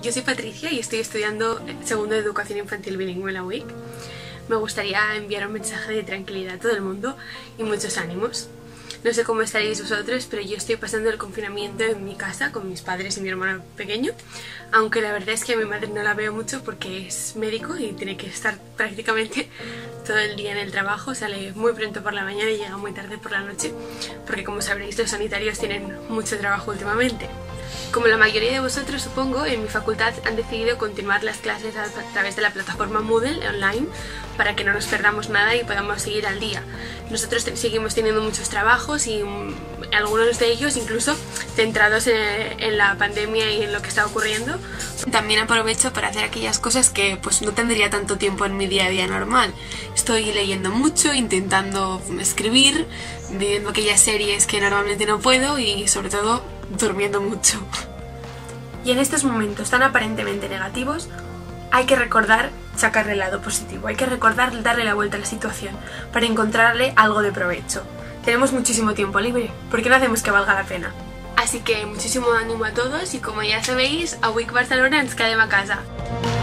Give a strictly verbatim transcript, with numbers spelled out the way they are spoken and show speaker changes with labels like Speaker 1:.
Speaker 1: Yo soy Patricia y estoy estudiando segundo de Educación Infantil Bilingüe en la U I C. Me gustaría enviar un mensaje de tranquilidad a todo el mundo y muchos ánimos. No sé cómo estaréis vosotros, pero yo estoy pasando el confinamiento en mi casa con mis padres y mi hermano pequeño, aunque la verdad es que a mi madre no la veo mucho porque es médico y tiene que estar prácticamente todo el día en el trabajo. Sale muy pronto por la mañana y llega muy tarde por la noche, porque como sabréis los sanitarios tienen mucho trabajo últimamente. Como la mayoría de vosotros, supongo, en mi facultad han decidido continuar las clases a través de la plataforma Moodle online para que no nos perdamos nada y podamos seguir al día. Nosotros seguimos teniendo muchos trabajos y um, algunos de ellos incluso centrados en, en la pandemia y en lo que está ocurriendo. También aprovecho para hacer aquellas cosas que pues no tendría tanto tiempo en mi día a día normal. Estoy leyendo mucho, intentando escribir, viendo aquellas series que normalmente no puedo y sobre todo durmiendo mucho. Y en estos momentos tan aparentemente negativos hay que recordar sacarle el lado positivo, hay que recordar darle la vuelta a la situación para encontrarle algo de provecho. Tenemos muchísimo tiempo libre, ¿por qué no hacemos que valga la pena? Así que muchísimo ánimo a todos y como ya sabéis, a U I C Barcelona ens quedem a casa.